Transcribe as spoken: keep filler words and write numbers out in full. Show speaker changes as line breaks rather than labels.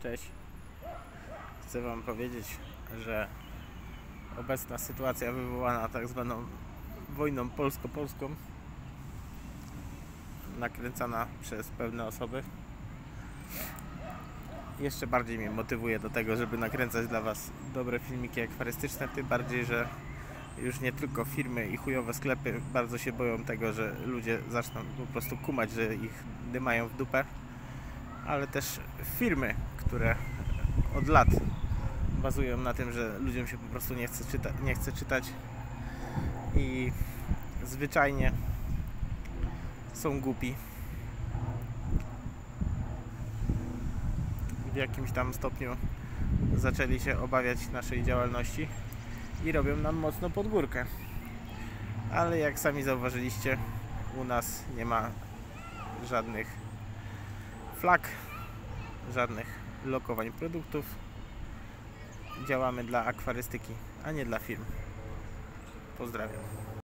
Cześć. Chcę Wam powiedzieć, że obecna sytuacja wywołana tak zwaną wojną polsko-polską, nakręcana przez pewne osoby, jeszcze bardziej mnie motywuje do tego, żeby nakręcać dla Was dobre filmiki akwarystyczne, tym bardziej, że już nie tylko firmy i chujowe sklepy bardzo się boją tego, że ludzie zaczną po prostu kumać, że ich dymają w dupę, ale też firmy, które od lat bazują na tym, że ludziom się po prostu nie chce, czyta nie chce czytać i zwyczajnie są głupi. W jakimś tam stopniu zaczęli się obawiać naszej działalności i robią nam mocno pod górkę. Ale jak sami zauważyliście, u nas nie ma żadnych flag, żadnych lokowań produktów. Działamy dla akwarystyki, a nie dla firm. Pozdrawiam.